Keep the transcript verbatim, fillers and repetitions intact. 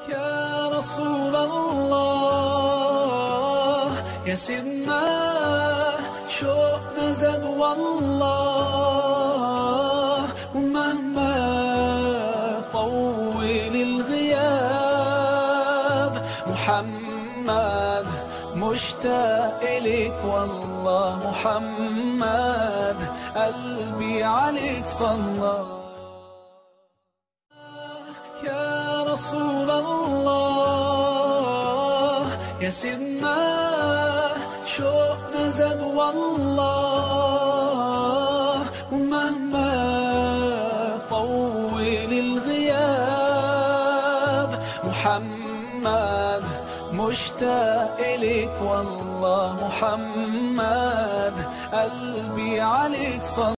يا رسول الله يا سيدنا شوقنا زاد والله، ومهما طول الغياب محمد مشتاق إليك والله. محمد قلبي عليك صلى. يا رسول الله يا سيدنا شوقنا زاد والله، ومهما طول الغياب محمد مشتاق إليك والله. محمد قلبي عليك صلى.